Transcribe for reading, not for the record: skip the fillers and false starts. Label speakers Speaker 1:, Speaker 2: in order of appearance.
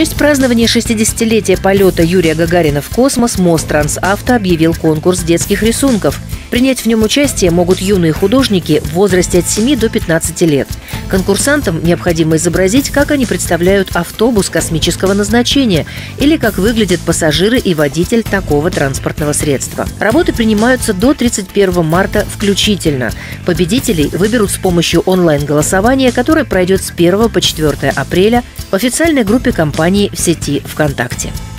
Speaker 1: честь празднования 60-летия полета Юрия Гагарина в космос Мострансавто объявил конкурс детских рисунков. Принять в нем участие могут юные художники в возрасте от 7 до 15 лет. Конкурсантам необходимо изобразить, как они представляют автобус космического назначения или как выглядят пассажиры и водитель такого транспортного средства. Работы принимаются до 31 марта включительно. Победителей выберут с помощью онлайн-голосования, которое пройдет с 1 по 4 апреля в официальной группе компании в сети ВКонтакте.